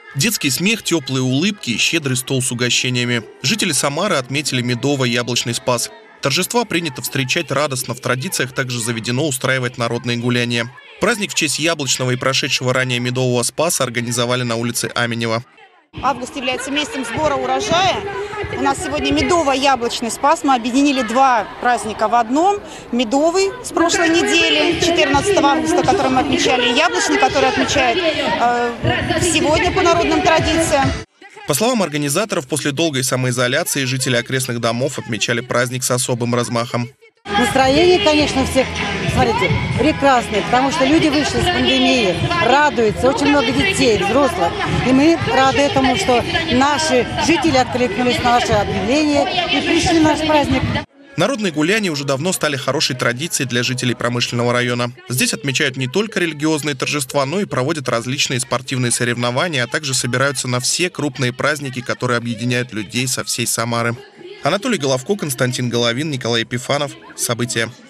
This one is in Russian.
Детский смех, теплые улыбки и щедрый стол с угощениями. Жители Самары отметили медово-яблочный спас. Торжества принято встречать радостно, в традициях также заведено устраивать народные гуляния. Праздник в честь яблочного и прошедшего ранее медового спаса организовали на улице Аменева. Август является месяцем сбора урожая. У нас сегодня медово-яблочный спас. Мы объединили два праздника в одном. Медовый с прошлой недели, 14 августа, который мы отмечали, и яблочный, который отмечают сегодня по народным традициям. По словам организаторов, после долгой самоизоляции жители окрестных домов отмечали праздник с особым размахом. Настроение, конечно, у всех, смотрите, прекрасное, потому что люди вышли с пандемии, радуются, очень много детей, взрослых. И мы рады этому, что наши жители откликнулись на наше объявление и пришли на наш праздник. Народные гуляния уже давно стали хорошей традицией для жителей промышленного района. Здесь отмечают не только религиозные торжества, но и проводят различные спортивные соревнования, а также собираются на все крупные праздники, которые объединяют людей со всей Самары. Анатолий Головко, Константин Головин, Николай Епифанов. События.